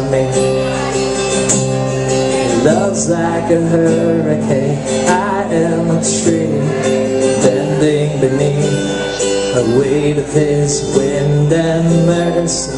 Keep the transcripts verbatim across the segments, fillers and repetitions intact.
me. Love's like a hurricane. I am a tree bending beneath the weight of His wind and mercy.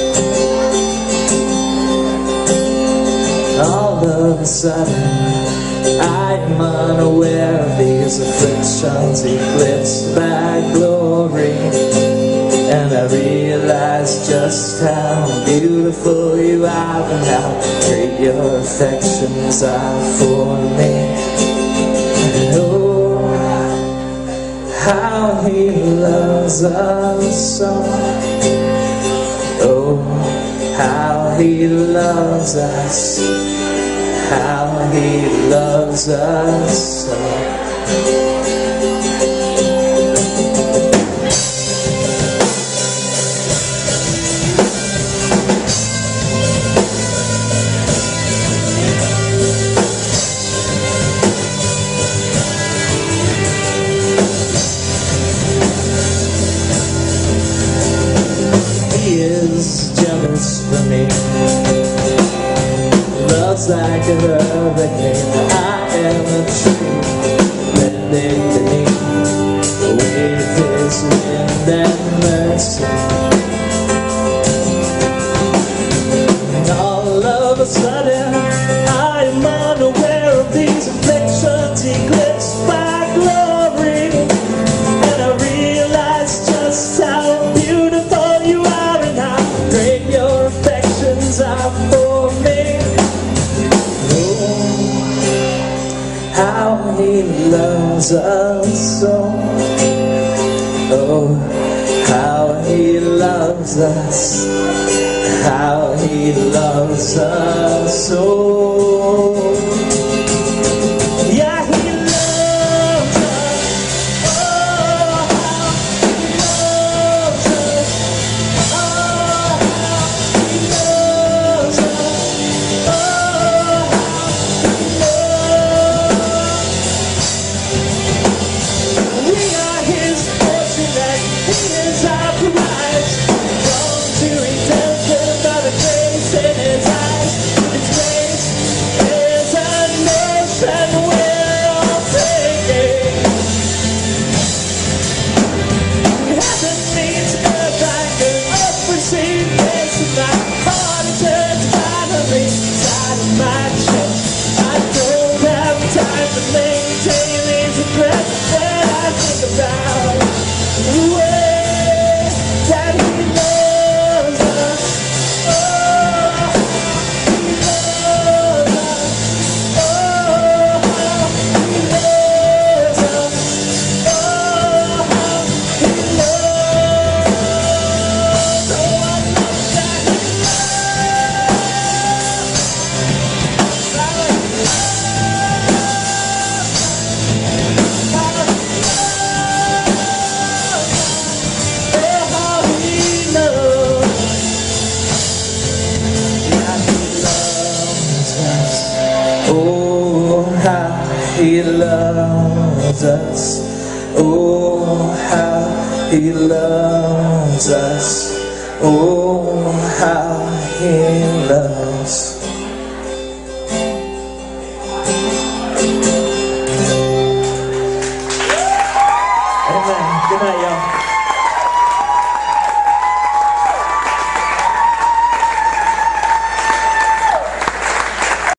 All of a sudden I am unaware of these afflictions eclipsed by glory, and I realize just how beautiful you are and how great your affections are for me. And oh, how He loves us so. Oh, how He loves us, how He loves us so. He is jealous for me. Love's like a hurricane. I am a tree bending beneath the weight of His wind and mercy. And all of a sudden I am unaware of these afflictions eclipsed by glory, and I realize just how beautiful you are and how great your affections are for me. How He loves us so. Oh, how He loves us, how He loves us so. Yeah, He loves us. Oh, how He loves us. Oh, how He loves us. Oh, He loves us. Oh, how He loves us. Oh, how He loves. Amen. Good night, y'all.